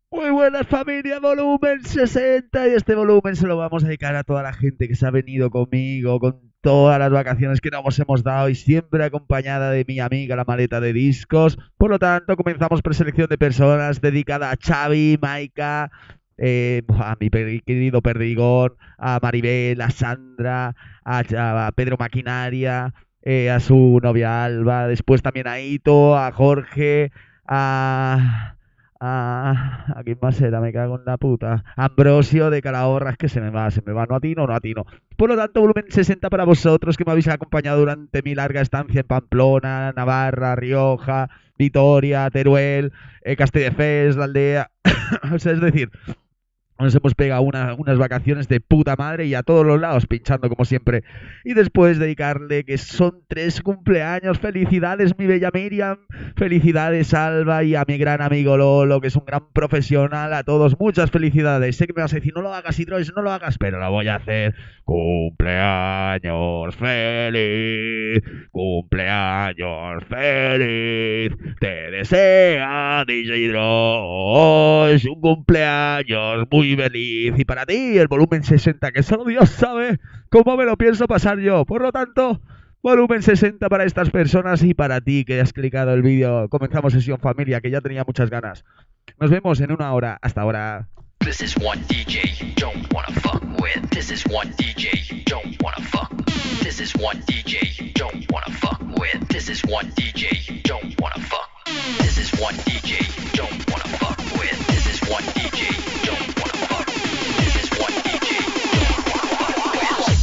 Muy buenas familia, volumen 60 y este volumen se lo vamos a dedicar a toda la gente que se ha venido conmigo con todas las vacaciones que nos hemos dado y siempre acompañada de mi amiga la maleta de discos. Por lo tanto, comenzamos preselección de personas dedicada a Xavi, Maika, a mi querido Perdigón, a Maribel, a Sandra, a Pedro Maquinaria, a su novia Alba, después también a Ito, a Jorge, ¿a quién más era? Me cago en la puta. Ambrosio de Calahorra, es que se me va, no atino, no atino. Por lo tanto, volumen 60 para vosotros que me habéis acompañado durante mi larga estancia en Pamplona, Navarra, Rioja, Vitoria, Teruel, Castelldefels, la aldea. O sea, es decir, nos hemos pegado unas vacaciones de puta madre y a todos los lados pinchando como siempre. Y después dedicarle que son 3 cumpleaños. Felicidades mi bella Miriam. Felicidades Alba y a mi gran amigo Lolo, que es un gran profesional. A todos muchas felicidades. Sé que me vas a decir, no lo hagas Hidrois, no lo hagas, pero lo voy a hacer. Cumpleaños feliz. Cumpleaños feliz. Te desea DJ Hidrois un cumpleaños muy feliz. Y para ti el volumen 60, que solo Dios sabe cómo me lo pienso pasar yo. Por lo tanto, volumen 60 para estas personas y para ti que has clicado el vídeo. Comenzamos sesión familia, que ya tenía muchas ganas. Nos vemos en una hora. Hasta ahora. This is one DJ you don't wanna fuck with. This is one DJ you don't wanna fuck. This is one DJ you don't wanna fuck with. This is one DJ you don't wanna fuck. This is one DJ you don't wanna fuck with. This is one DJ you don't wanna fuck. This is one DJ you don't wanna fuck with.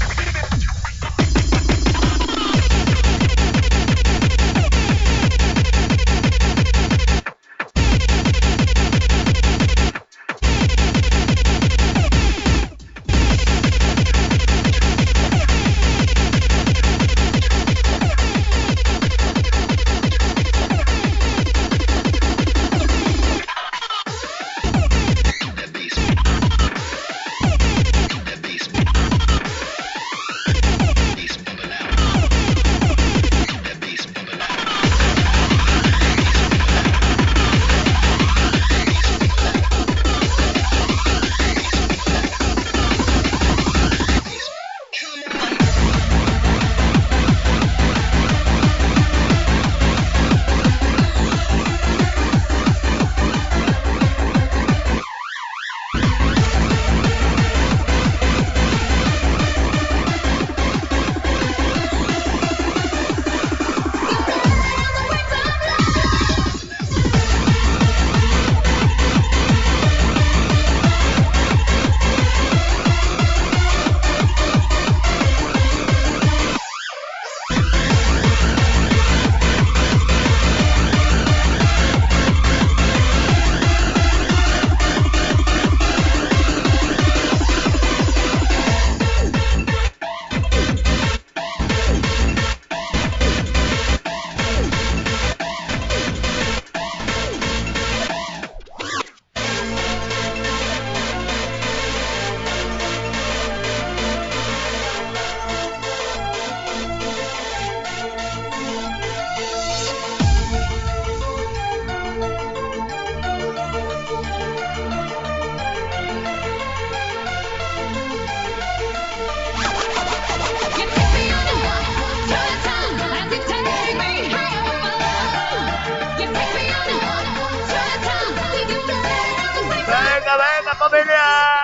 Venga, venga, familia.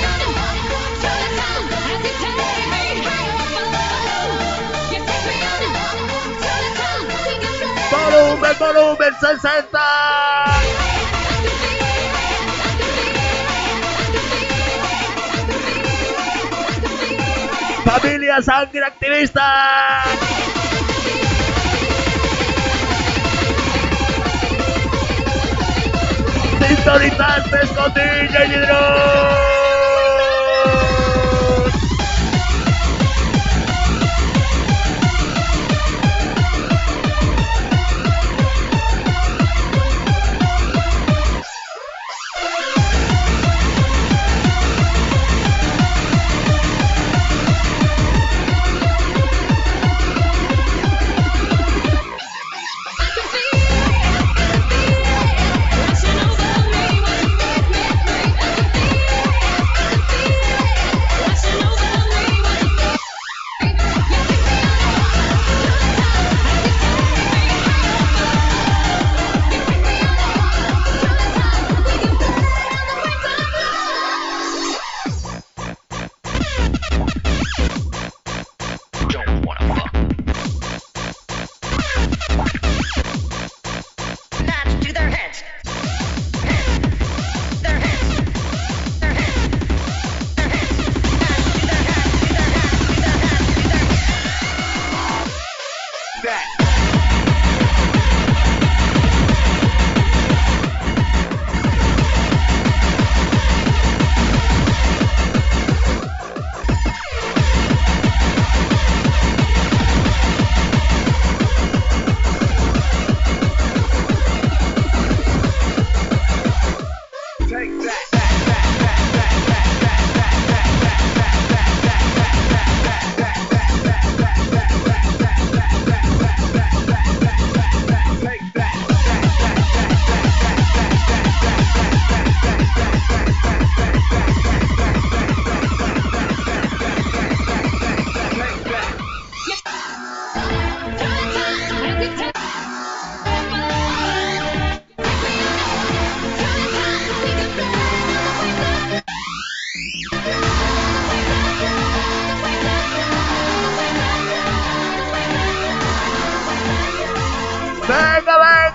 Volumen, volumen 60. Familia Sangre Activista. Sintonizaste con DJ Hidro.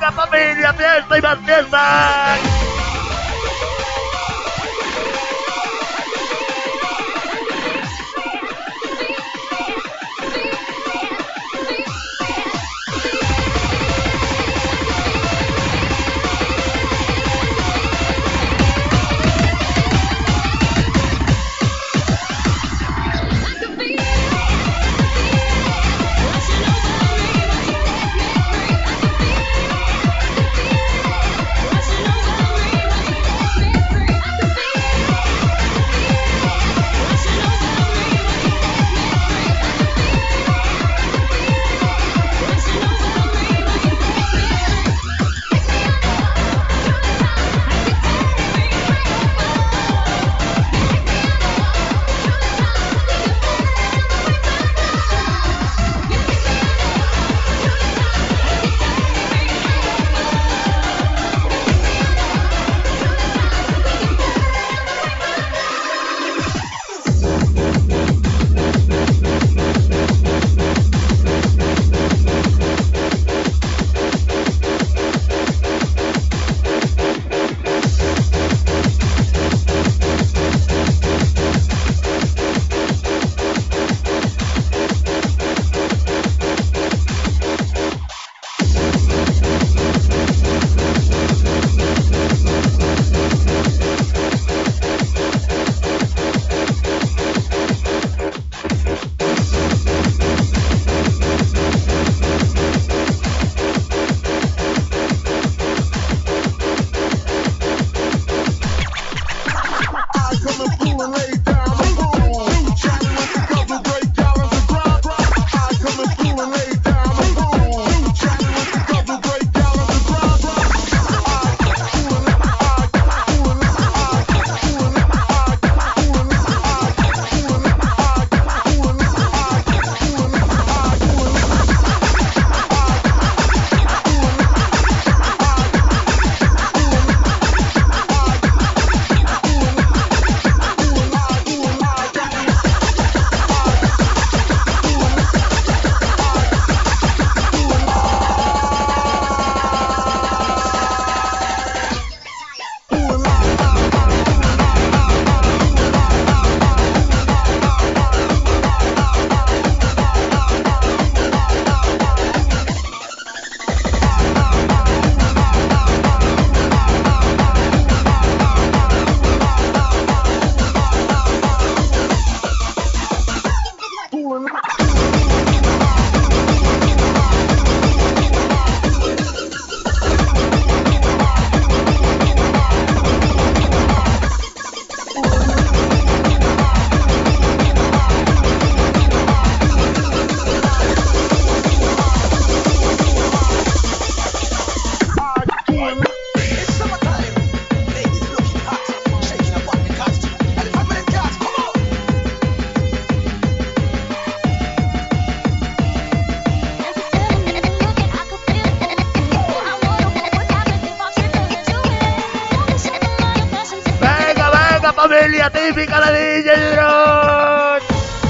venga familia, fiesta y más fiesta. Familia típica de DJ Drone.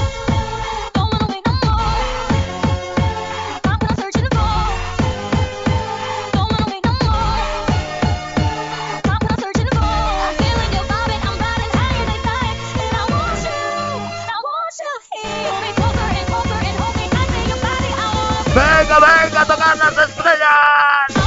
Venga, venga, a tocar las estrellas.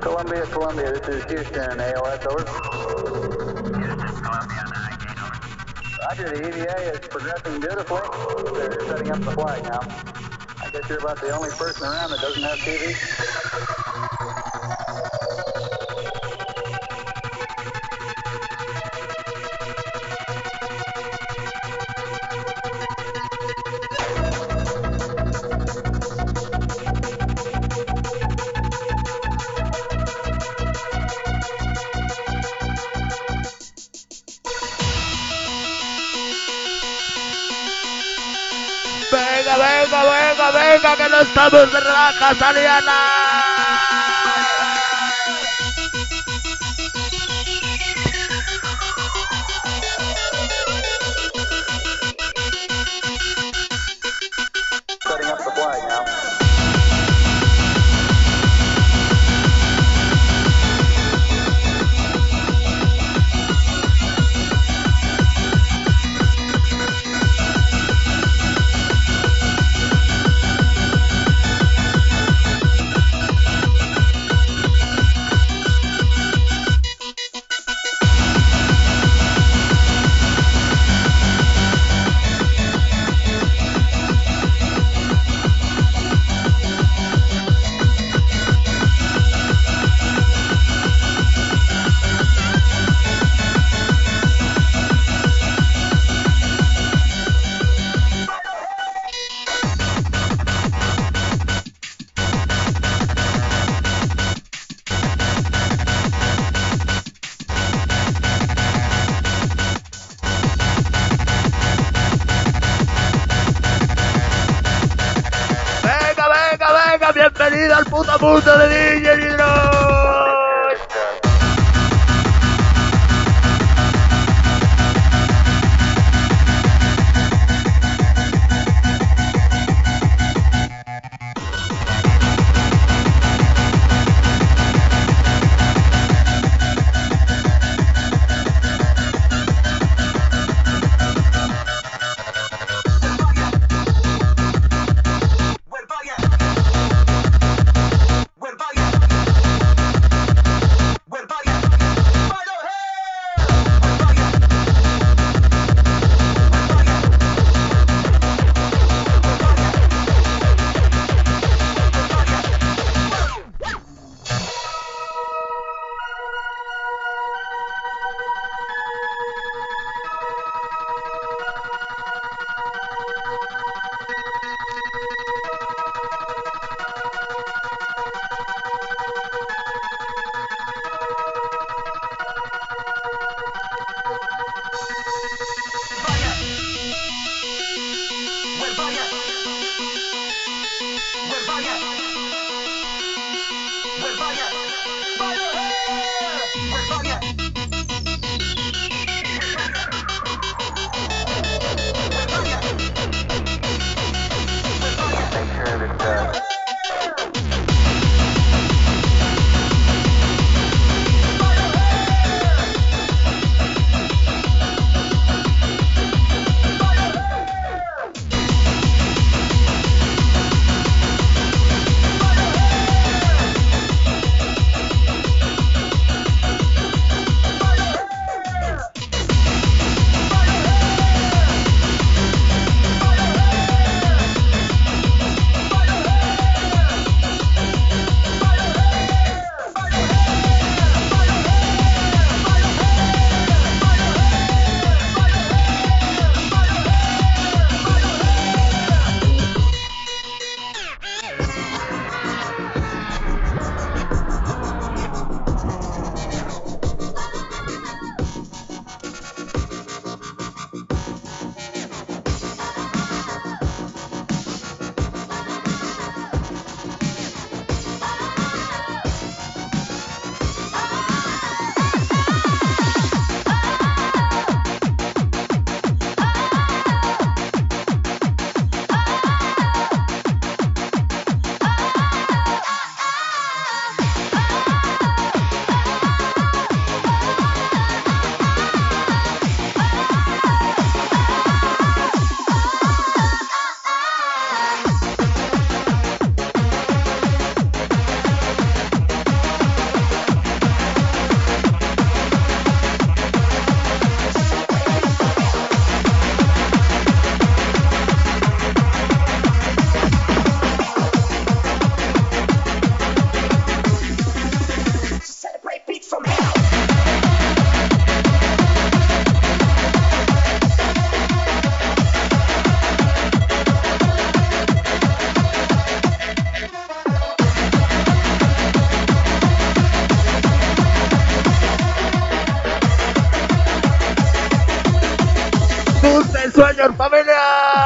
Columbia, Columbia, this is Houston, AOS, over. Houston, Columbia, 9, gain over. Roger, the EVA is progressing beautifully. They're setting up the flag now. I guess you're about the only person around that doesn't have TV. Venga, venga, venga, venga, que no estamos de rajas, Aliana. Setting up the flag now. Bienvenido al puto mundo de DJ Hidro. sueños, familia.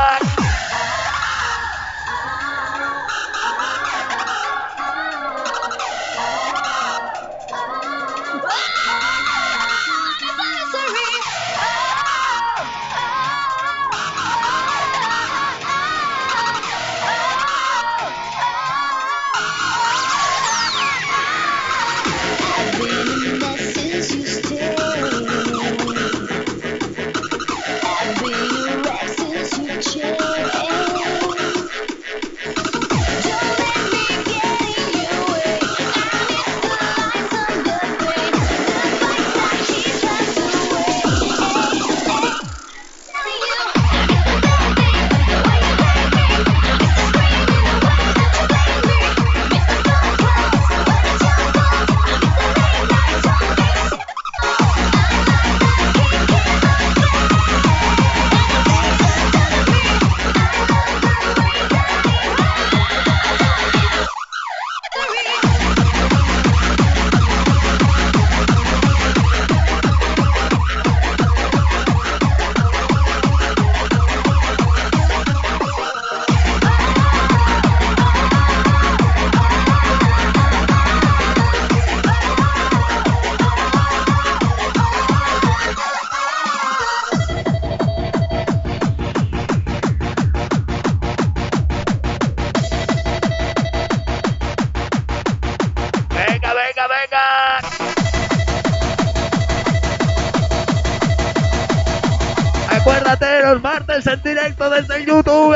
Acuérdate, los martes en directo desde YouTube,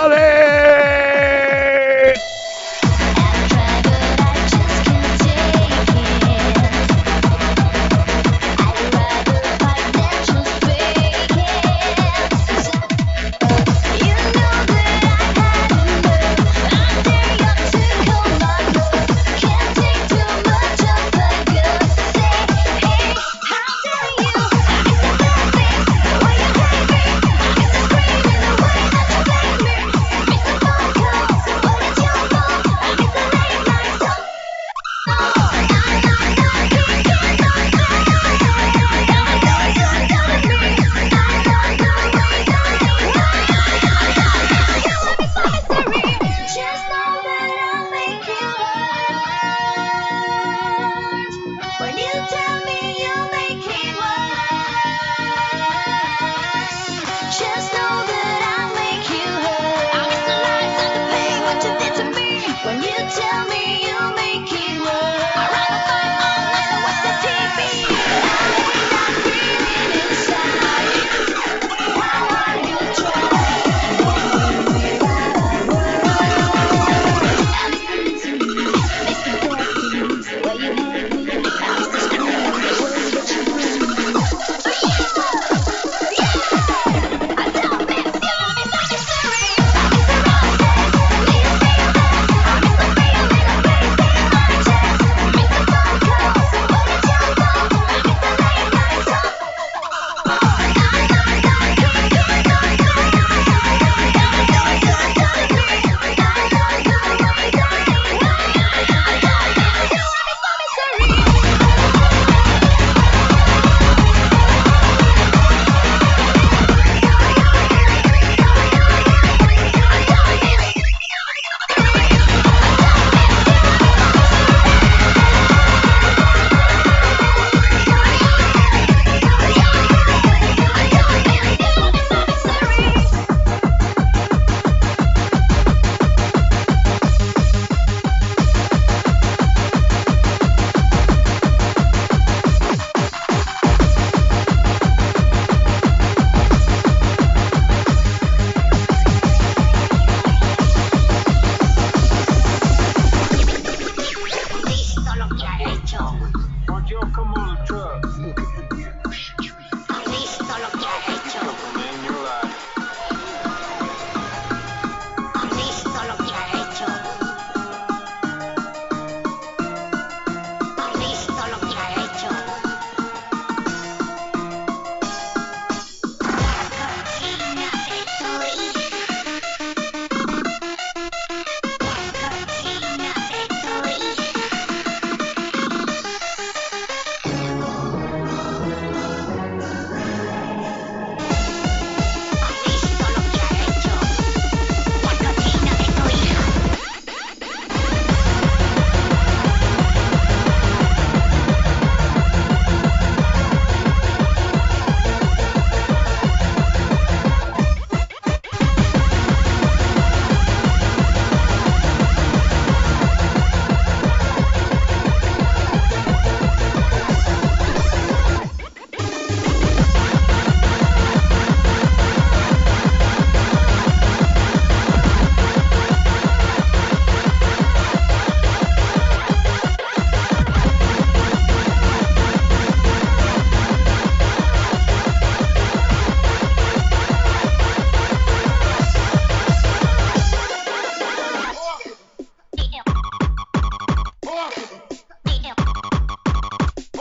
¿sabes?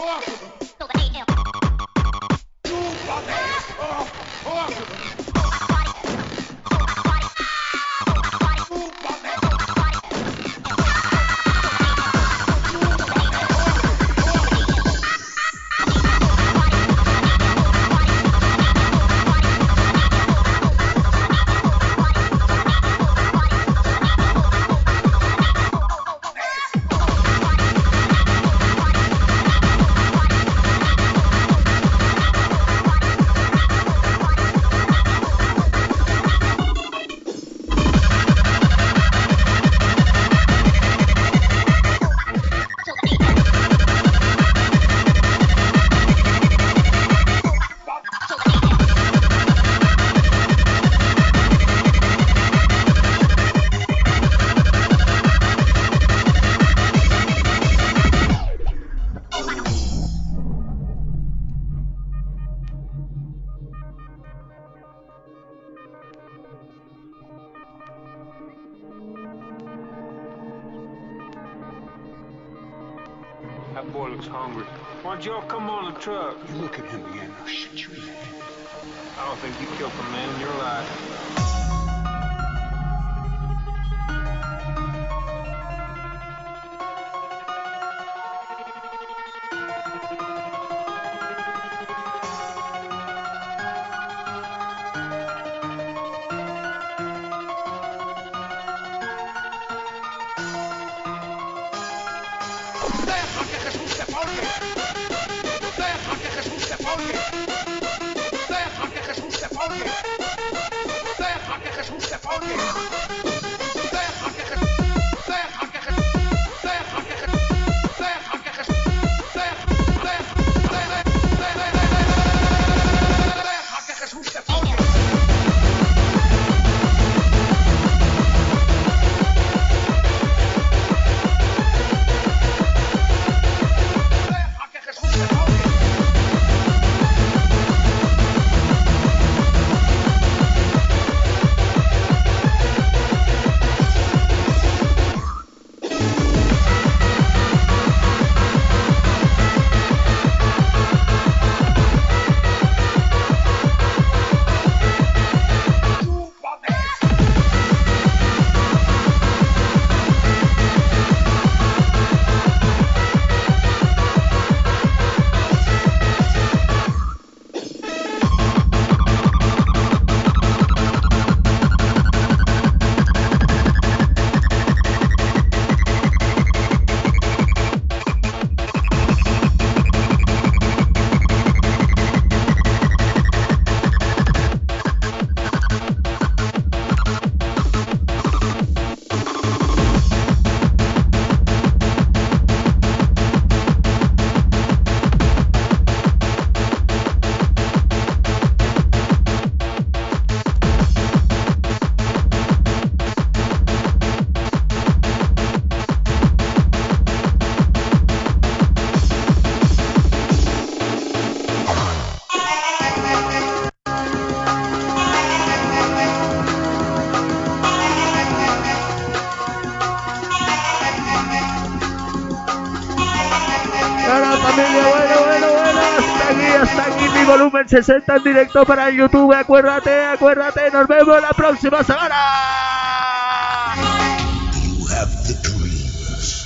That boy looks hungry. Why don't y'all come on the truck? You look at him again, I'll shoot you in the head. I don't think you killed a man in your life. Deja que Jesús te forme. Deja que Jesús te forme. Deja que Jesús te forme. Deja que Jesús te forme. Deja que Jesús. Deja que Jesús. Deja que Jesús. Deja que Jesús. Deja que Jesús te forme. Hasta aquí mi volumen 60 en directo para el YouTube. Acuérdate, nos vemos la próxima semana. You have the dreams.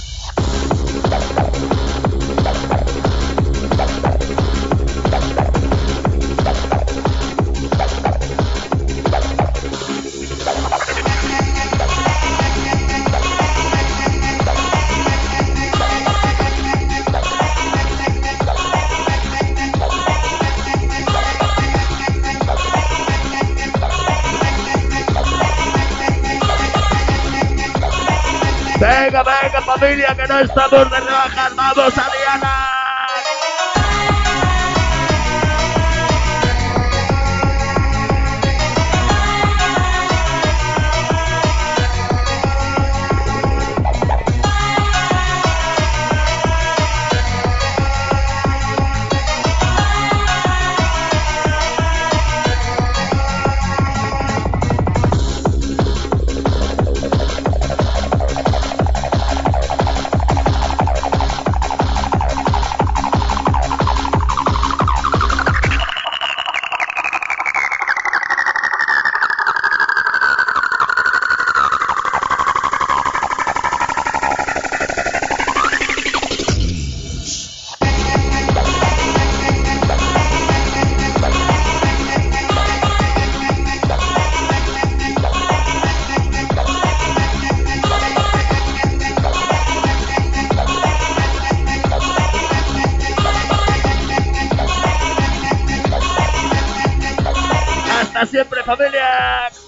Venga, familia, que no estamos de rebajas. ¡Vamos a Diana! siempre, familia.